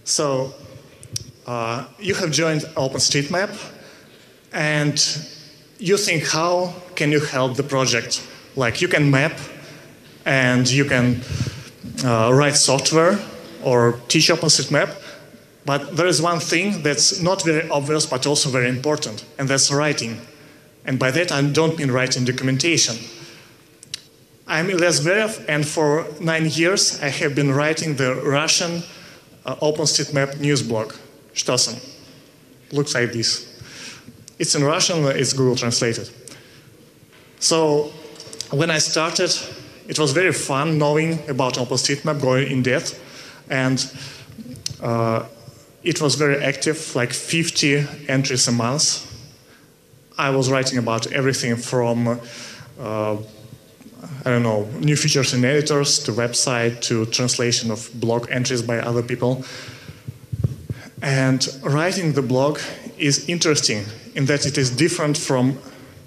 So, you have joined OpenStreetMap, and you think, how can you help the project? Like, you can map, and you can write software or teach OpenStreetMap, but there is one thing that's not very obvious, but also very important, and that's writing. And by that, I don't mean writing documentation. I'm Ilya Zverev, and for 9 years, I have been writing the Russian OpenStreetMap news blog, JOSM. Looks like this. It's in Russian, it's Google translated. So when I started, it was very fun knowing about OpenStreetMap, going in depth, and it was very active, like 50 entries a month. I was writing about everything from I don't know, new features in editors, to website, to translation of blog entries by other people. And writing the blog is interesting in that it is different from,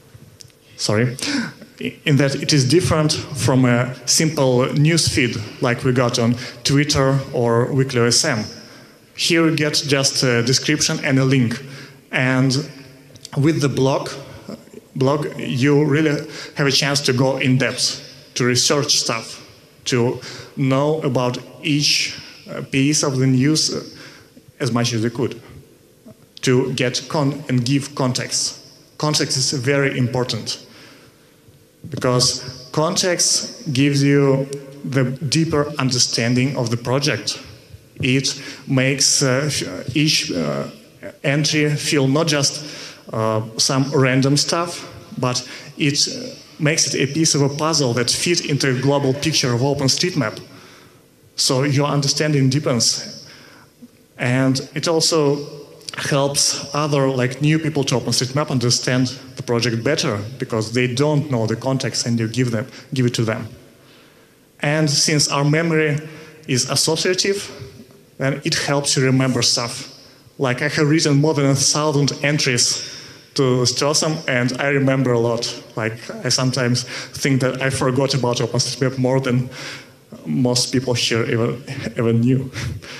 a simple news feed like we got on Twitter or WeeklyOSM. Here you get just a description and a link. And with the blog, you really have a chance to go in depth, to research stuff, to know about each piece of the news as much as you could, to get and give context. Context is very important because context gives you the deeper understanding of the project. It makes each entry feel not just some random stuff, but it makes it a piece of a puzzle that fits into a global picture of OpenStreetMap. So your understanding deepens. And it also helps other, like new people to OpenStreetMap understand the project better because they don't know the context and you give it to them. And since our memory is associative, then it helps you remember stuff. Like I have written more than 1,000 entries to JOSM, and I remember a lot. Like I sometimes think that I forgot about OpenStreetMap more than most people here ever knew.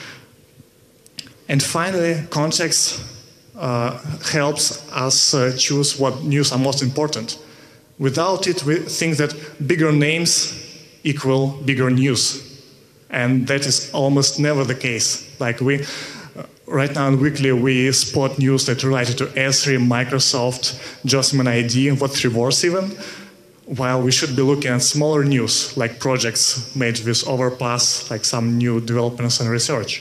And finally, context helps us choose what news are most important. Without it, we think that bigger names equal bigger news. And that is almost never the case. Like right now in Weekly, we spot news that related to S3, Microsoft, JOSM and ID, and What's Reverse even, while we should be looking at smaller news, like projects made with Overpass, like some new developments and research.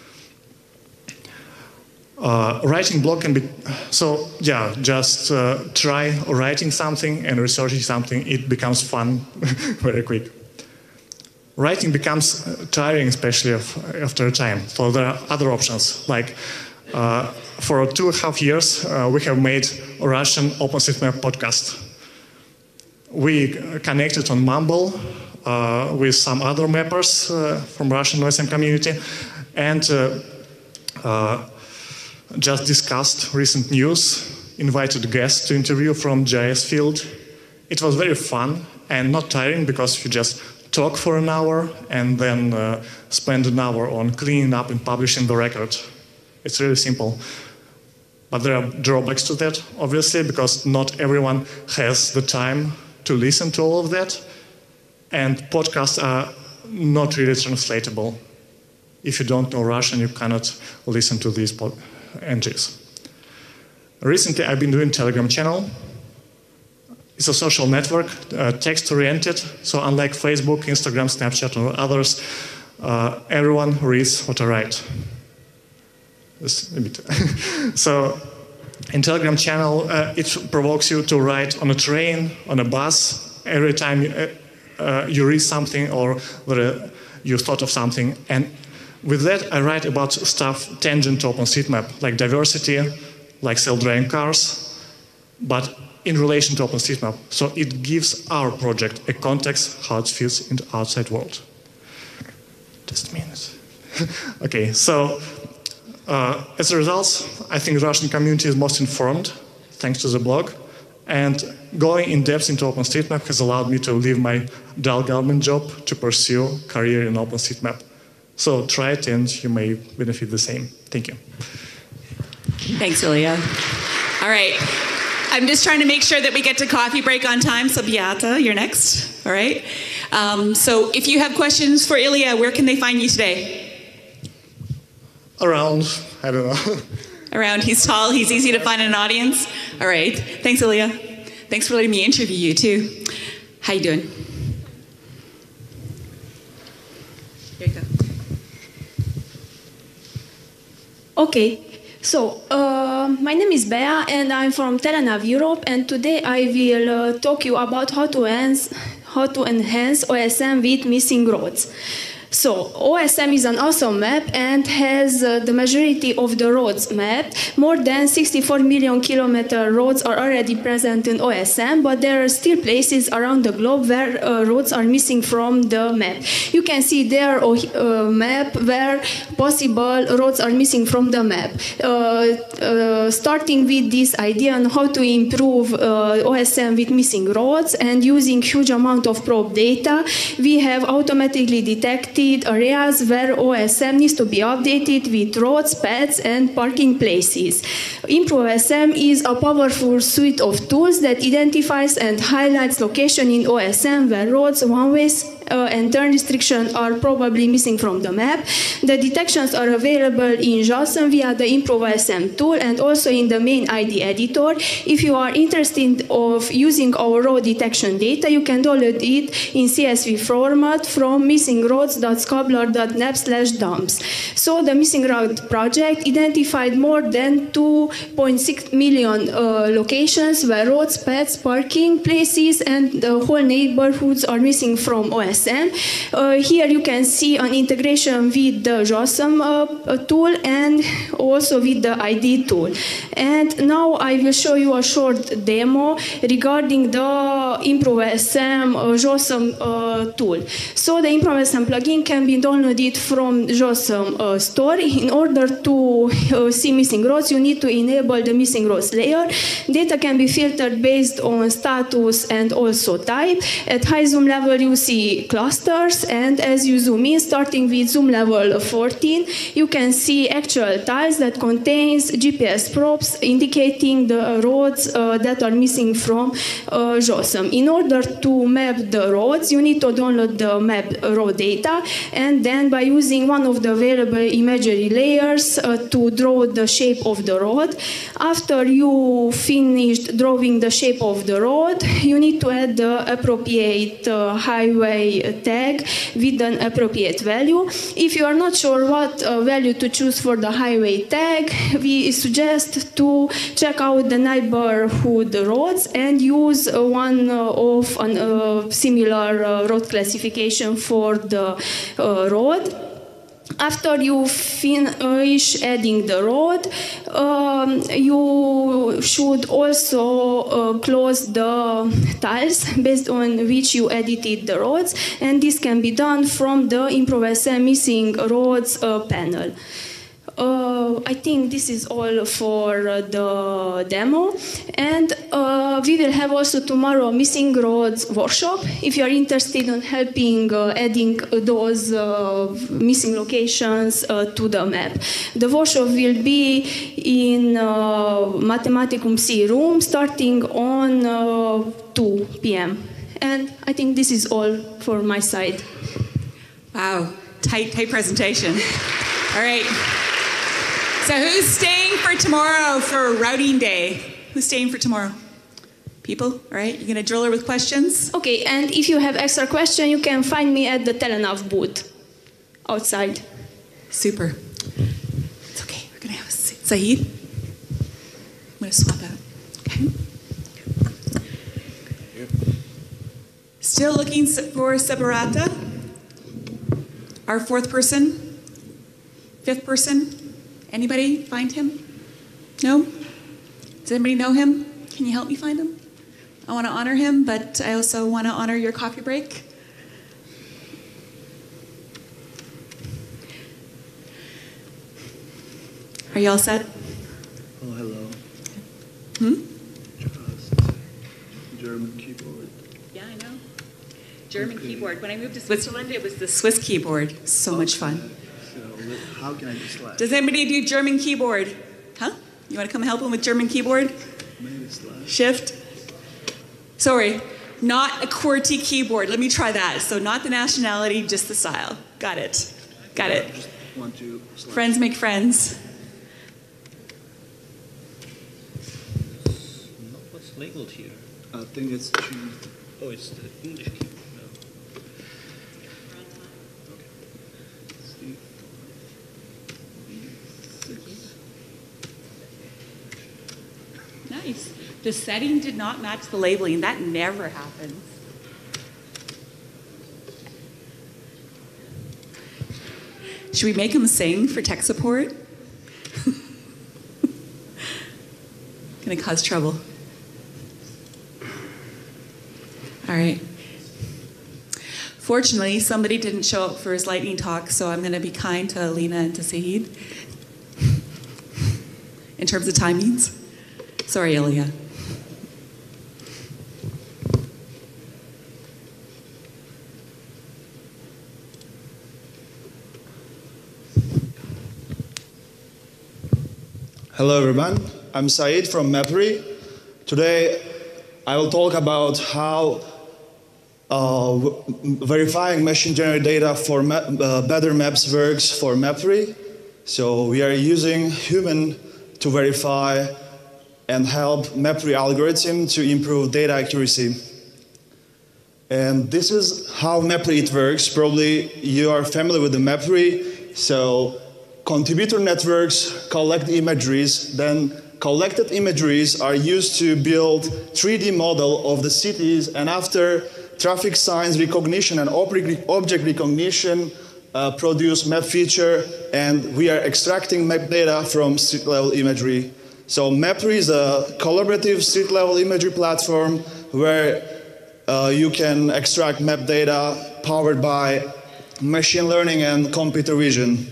Writing blog can be, so yeah, just try writing something and researching something, it becomes fun very quick. Writing becomes tiring, especially after a time. So there are other options. Like for 2.5 years, we have made a Russian OpenStreetMap podcast. We connected on Mumble with some other mappers from Russian OSM community, and just discussed recent news, invited guests to interview from GIS field. It was very fun and not tiring because you just talk for an hour and then spend an hour on cleaning up and publishing the record. It's really simple. But there are drawbacks to that, obviously, because not everyone has the time to listen to all of that. And podcasts are not really translatable. If you don't know Russian, you cannot listen to these entries. Recently, I've been doing Telegram channel. It's a social network, text-oriented, so unlike Facebook, Instagram, Snapchat, or others, everyone reads what I write. So, in Telegram channel, it provokes you to write on a train, on a bus, every time you read something or you thought of something. And with that, I write about stuff tangent to OpenStreetMap, like diversity, like self-driving cars, but in relation to OpenStreetMap. So it gives our project a context, how it fits in the outside world. Just a minute. Okay, so as a result, I think the Russian community is most informed, thanks to the blog. And going in depth into OpenStreetMap has allowed me to leave my dual government job to pursue a career in OpenStreetMap. So try it and you may benefit the same. Thank you. Thanks, Ilya. All right. I'm just trying to make sure that we get to coffee break on time. So Beata, you're next. All right. So if you have questions for Ilya, where can they find you today? Around, I don't know. Around. He's tall. He's easy to find in an audience. All right. Thanks, Ilya. Thanks for letting me interview you, too. How you doing? Here you go. Okay. So, my name is Bea and I'm from Telenav Europe, and today I will talk you about how to enhance OSM with missing roads. So, OSM is an awesome map and has the majority of the roads mapped. More than 64 million kilometer roads are already present in OSM, but there are still places around the globe where roads are missing from the map. You can see there a map where possible roads are missing from the map. Starting with this idea on how to improve OSM with missing roads and using huge amount of probe data, we have automatically detected areas where OSM needs to be updated with roads, paths, and parking places. ImproveOSM is a powerful suite of tools that identifies and highlights location in OSM where roads, one-ways, and turn restrictions are probably missing from the map. The detections are available in JOSM via the ImproveOSM tool and also in the main ID editor. If you are interested of using our road detection data, you can download it in CSV format from missingroads.scobler.net/dumps. So the Missing Road project identified more than 2.6 million locations where roads, paths, parking places, and the whole neighborhoods are missing from OSM. Here you can see an integration with the JOSM tool and also with the ID tool. And now I will show you a short demo regarding the ImproveOSM JOSM tool. So the ImproveOSM plugin can be downloaded from JOSM store. In order to see missing roads, you need to enable the missing roads layer. Data can be filtered based on status and also type. At high zoom level, you see clusters, and as you zoom in, starting with zoom level 14, you can see actual tiles that contains GPS probes indicating the roads that are missing from JOSM. In order to map the roads, you need to download the map road data, and then by using one of the available imagery layers to draw the shape of the road. After you finished drawing the shape of the road, you need to add the appropriate highway tag with an appropriate value. If you are not sure what value to choose for the highway tag, we suggest to check out the neighborhood roads and use one of a similar road classification for the road. After you finish adding the road, you should also close the tiles based on which you edited the roads, and this can be done from the ImproveOSM Missing Roads panel. I think this is all for the demo, and we will have also tomorrow Missing Roads workshop if you are interested in helping adding those missing locations to the map. The workshop will be in Mathematicum C room starting on 2 p.m. And I think this is all for my side. Wow, tight presentation. All right. So who's staying for tomorrow for routing day? Who's staying for tomorrow? People, all right? You're going to drill her with questions? Okay, and if you have extra question, you can find me at the Telenav booth outside. Super. It's okay. We're going to have a seat. Saeed? I'm going to swap out. Okay. Still looking for Separata? Our fourth person? Fifth person? Anybody find him? No? Does anybody know him? Can you help me find him? I want to honor him, but I also want to honor your coffee break. Are you all set? Oh, hello. Just German keyboard. Yeah, I know. German keyboard. When I moved to Switzerland, it was the Swiss keyboard. So much fun. How can I do slash? Does anybody do German keyboard? Huh? You want to come help him with German keyboard? Maybe slash. Shift. Sorry, not a QWERTY keyboard. Let me try that. So not the nationality, just the style. Got it. Got it. Just 1, 2, slash. Friends make friends. Not what's labeled here. I think it's choose. Oh, it's the English keyboard. No. C, B, 6. Nice. The setting did not match the labeling. That never happens. Should we make him sing for tech support? Gonna cause trouble. All right. Fortunately, somebody didn't show up for his lightning talk, so I'm gonna be kind to Alina and to Saeed in terms of timings. Sorry, Ilya. Hello everyone, I'm Saeed from Mapillary. Today I will talk about how verifying machine-generated data for better maps works for Mapillary. So we are using human to verify and help Mapillary algorithm to improve data accuracy. And this is how Mapillary works. Probably you are familiar with the Mapillary. So contributor networks collect imageries, then collected imageries are used to build 3D model of the cities, and after traffic signs recognition and object recognition produce map feature, and we are extracting map data from street level imagery. So Mapillary is a collaborative street level imagery platform where you can extract map data powered by machine learning and computer vision.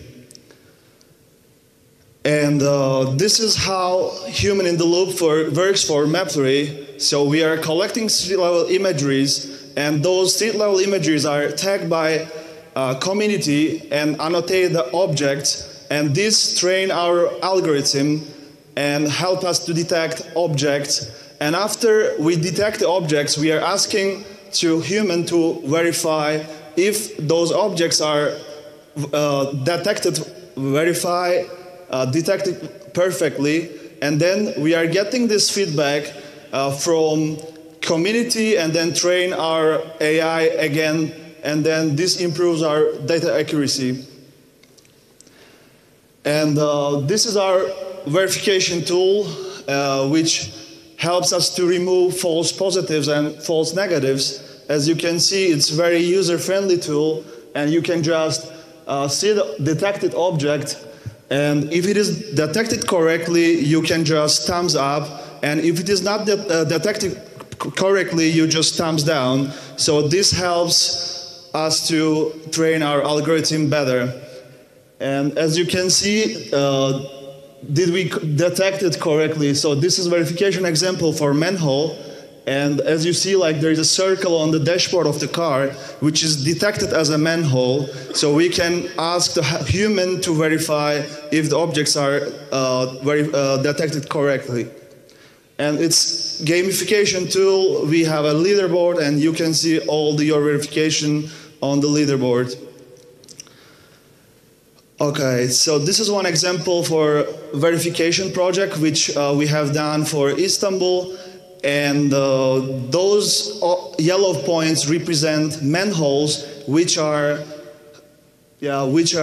And this is how human in the loop works for Mapillary. So we are collecting street level imageries, and those street level imageries are tagged by community and annotate the objects, and this train our algorithm and help us to detect objects. And after we detect the objects, we are asking to human to verify if those objects are detected perfectly, and then we are getting this feedback from community and then train our AI again, and then this improves our data accuracy. And this is our verification tool, which helps us to remove false positives and false negatives. As you can see, it's a very user-friendly tool, and you can just see the detected object. And if it is detected correctly, you can just thumbs up. And if it is not detected correctly, you just thumbs down. So this helps us to train our algorithm better. And as you can see, did we detect it correctly? So this is verification example for manhole. And as you see, like there is a circle on the dashboard of the car, which is detected as a manhole. So we can ask the human to verify if the objects are detected correctly. And it's gamification tool. We have a leaderboard, and you can see all your verification on the leaderboard. Okay, so this is one example for verification project, which we have done for Istanbul. And those yellow points represent manholes, which are, those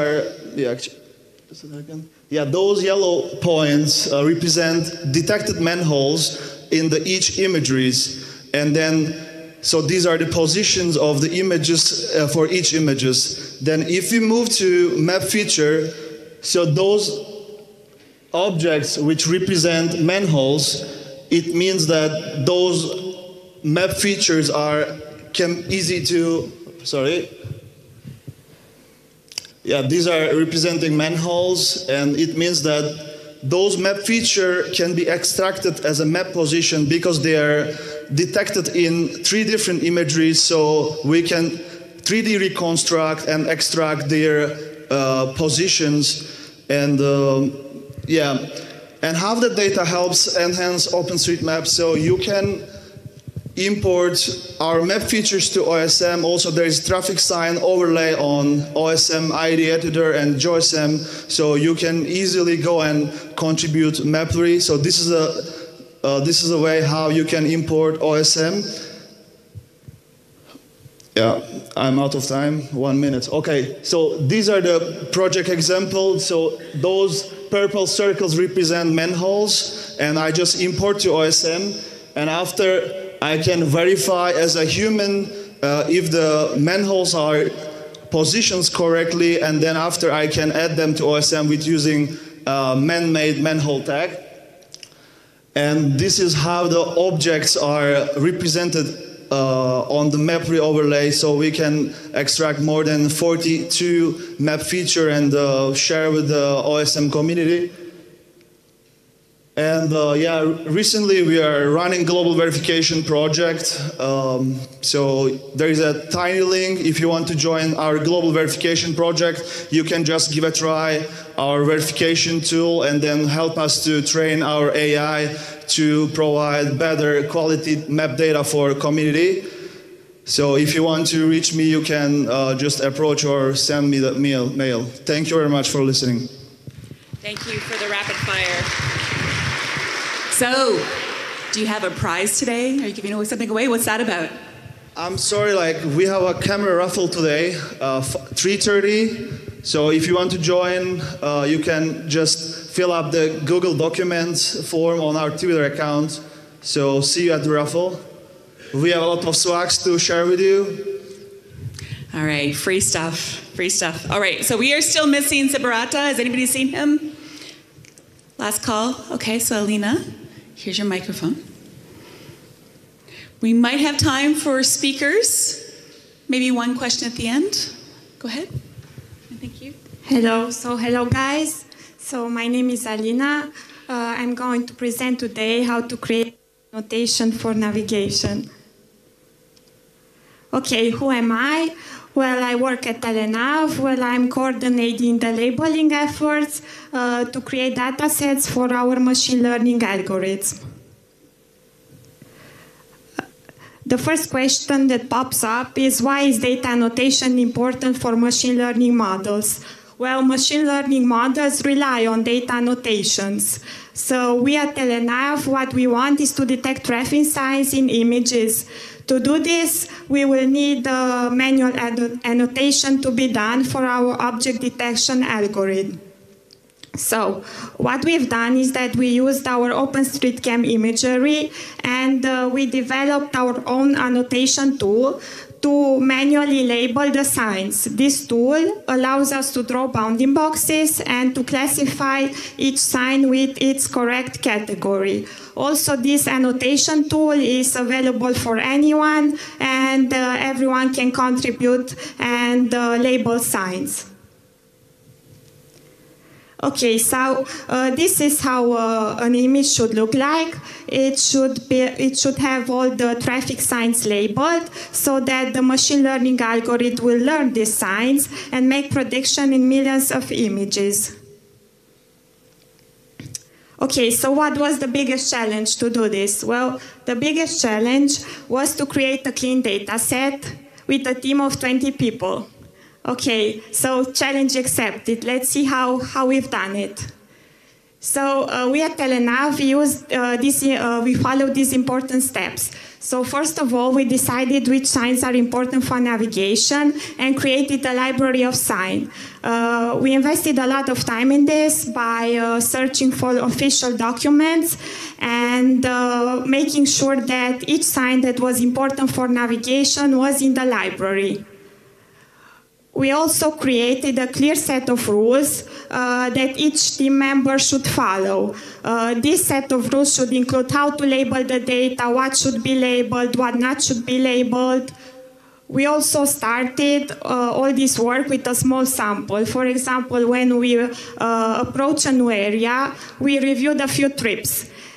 yellow points represent detected manholes in each imageries. And then, so these are the positions of the images for each images. Then if we move to map feature, so those objects which represent manholes, it means that those map features easy to, these are representing manholes, and it means that those map feature can be extracted as a map position because they are detected in 3 different imageries, so we can 3D reconstruct and extract their positions, and yeah, and how the data helps enhance OpenStreetMap. So you can import our map features to OSM. Also, there is traffic sign overlay on OSM ID editor and JOSM, so you can easily go and contribute Mapillary. So this is a way how you can import OSM. Yeah, I'm out of time. 1 minute. Okay, so these are the project examples. So those purple circles represent manholes, and I just import to OSM, and after I can verify as a human if the manholes are positioned correctly, and then after I can add them to OSM with using man-made manhole tag. And this is how the objects are represented on the Mapillary overlay, so we can extract more than 42 map feature and share with the OSM community. And yeah, recently we are running global verification project. So there is a tiny link. If you want to join our global verification project, you can just give a try our verification tool and then help us to train our AI to provide better quality map data for community. So if you want to reach me, you can just approach or send me the mail. Thank you very much for listening. Thank you for the rapid fire. So, do you have a prize today? Are you giving something away? What's that about? I'm sorry, like we have a camera raffle today, 3:30. So if you want to join, you can just fill up the Google Documents form on our Twitter account. So see you at the raffle. We have a lot of swags to share with you. All right, free stuff, free stuff. All right, so we are still missing Separata. Has anybody seen him? Last call. Okay, so Alina. Here's your microphone. We might have time for speakers. Maybe one question at the end. Go ahead. Thank you. Hello. So hello, guys. So my name is Alina. I'm going to present today how to create notation for navigation. Okay, who am I? Well, I work at Telenav. Well, I'm coordinating the labeling efforts to create data sets for our machine learning algorithms. The first question that pops up is, why is data annotation important for machine learning models? Well, machine learning models rely on data annotations. So we at Telenav, what we want is to detect traffic signs in images. To do this, we will need manual annotation to be done for our object detection algorithm. So what we've done is that we used our OpenStreetMap imagery, and we developed our own annotation tool to manually label the signs. This tool allows us to draw bounding boxes and to classify each sign with its correct category. Also, this annotation tool is available for anyone, and everyone can contribute and label signs. Okay, so this is how an image should look like. It should have all the traffic signs labeled so that the machine learning algorithm will learn these signs and make prediction in millions of images. Okay, so what was the biggest challenge to do this? Well, the biggest challenge was to create a clean data set with a team of 20 people. Okay, so challenge accepted. Let's see how we've done it. So we at Telenav we followed these important steps. So first of all, we decided which signs are important for navigation and created a library of signs. We invested a lot of time in this by searching for official documents and making sure that each sign that was important for navigation was in the library. We also created a clear set of rules that each team member should follow. This set of rules should include how to label the data, what should be labeled, what not should be labeled. We also started all this work with a small sample. For example, when we approach a new area, we reviewed a few trips.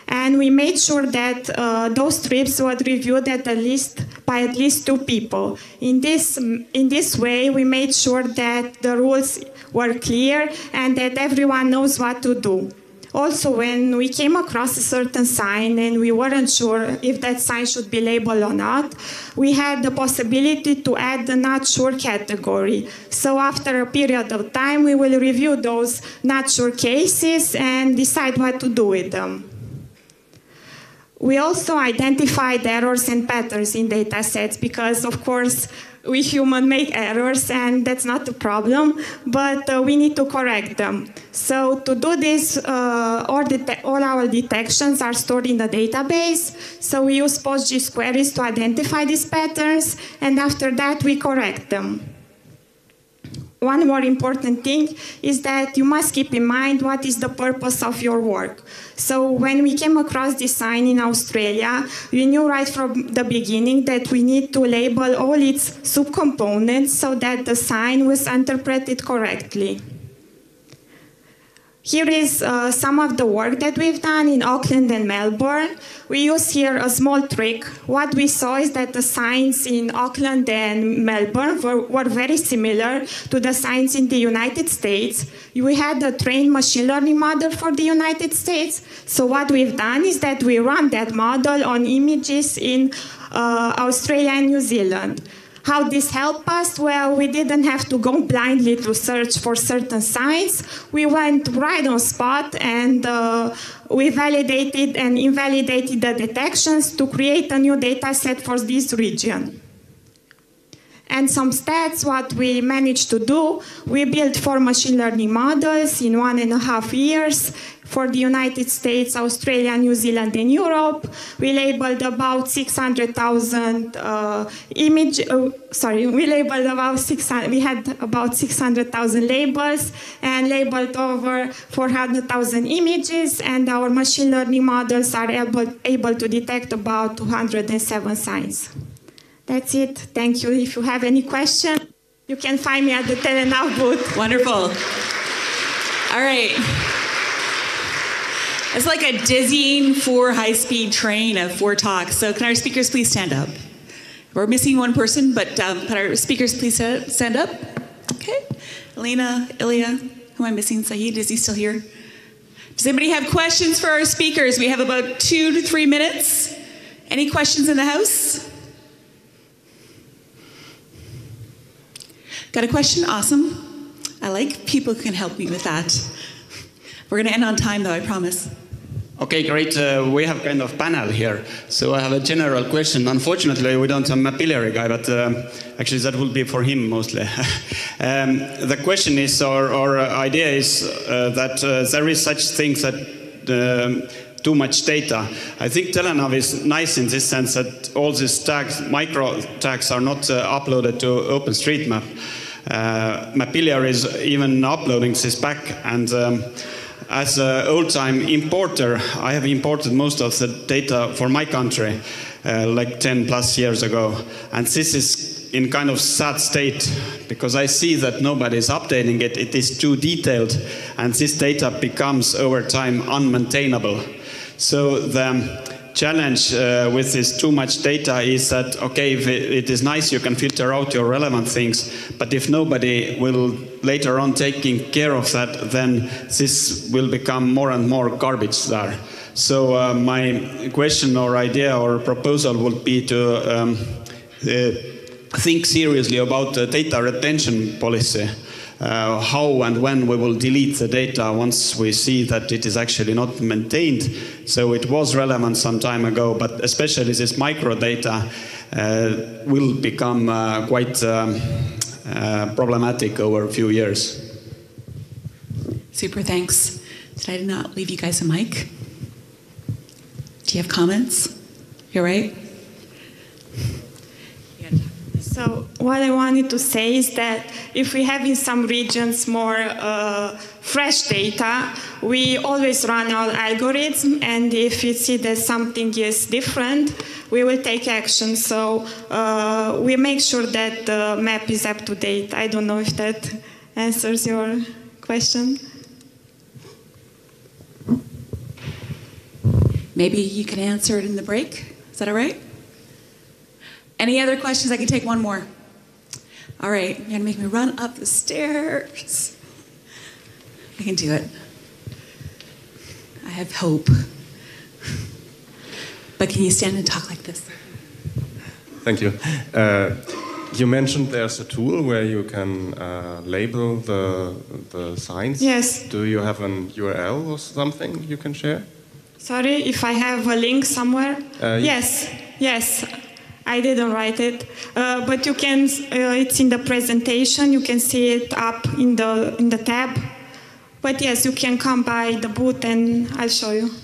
And we made sure that those trips were reviewed by at least 2 people. In this way, we made sure that the rules were clear and that everyone knows what to do. Also, when we came across a certain sign and we weren't sure if that sign should be labeled or not, we had the possibility to add the not sure category. So after a period of time, we will review those not sure cases and decide what to do with them. We also identified errors and patterns in data sets because, of course, we humans make errors and that's not a problem, but we need to correct them. So to do this, all our detections are stored in the database. So we use PostGIS queries to identify these patterns, and after that we correct them. One more important thing is that you must keep in mind what is the purpose of your work. So when we came across this sign in Australia, we knew right from the beginning that we need to label all its subcomponents so that the sign was interpreted correctly. Here is some of the work that we've done in Auckland and Melbourne. We use here a small trick. What we saw is that the signs in Auckland and Melbourne were very similar to the signs in the United States. We had a trained machine learning model for the United States. So what we've done is that we run that model on images in Australia and New Zealand. How this helped us? Well, we didn't have to go blindly to search for certain signs. We went right on spot and we validated and invalidated the detections to create a new data set for this region. And some stats, what we managed to do, we built 4 machine learning models in 1.5 years for the United States, Australia, New Zealand, and Europe. We labeled about 600,000 we had about 600,000 labels and labeled over 400,000 images, and our machine learning models are able to detect about 207 signs. That's it. Thank you. If you have any questions, you can find me at the Telenav booth. Wonderful. All right. It's like a dizzying 4 high-speed train of 4 talks. So can our speakers please stand up? We're missing one person, but can our speakers please stand up? Okay. Elena, Ilya, who am I missing? Saeed, is he still here? Does anybody have questions for our speakers? We have about 2 to 3 minutes. Any questions in the house? Got a question? Awesome. I like people who can help me with that. We're going to end on time, though, I promise. Okay, great. We have kind of panel here. So I have a general question. Unfortunately, we don't have a Mapillary guy, but actually that will be for him mostly. The question is, or idea is that there is such things that too much data. I think Telenav is nice in this sense that all these tags, micro tags, are not uploaded to OpenStreetMap. Mapillary is even uploading this back, and as an old-time importer, I have imported most of the data for my country like 10 plus years ago, and this is in kind of sad state because I see that nobody is updating it. It is too detailed, and this data becomes over time unmaintainable. So the challenge with this too much data is that, okay, if it is nice, you can filter out your relevant things, but if nobody will later on taking care of that, then this will become more and more garbage there. So my question or idea or proposal would be to think seriously about the data retention policy. How and when we will delete the data once we see that it is actually not maintained. So it was relevant some time ago, but especially this microdata will become quite problematic over a few years. Super, thanks. Did I not leave you guys a mic? Do you have comments? You're right? So what I wanted to say is that if we have in some regions more fresh data, we always run our algorithm, and if we see that something is different, we will take action. So we make sure that the map is up to date. I don't know if that answers your question. Maybe you can answer it in the break. Is that all right? Any other questions? I can take one more. All right, you're gonna make me run up the stairs. I can do it. I have hope. But can you stand and talk like this? Thank you. You mentioned there's a tool where you can label the signs. Yes. Do you have an URL or something you can share? Sorry, if I have a link somewhere? Yes, yes. I didn't write it, but you can. It's in the presentation. You can see it up in the tab. But yes, you can come by the booth and I'll show you.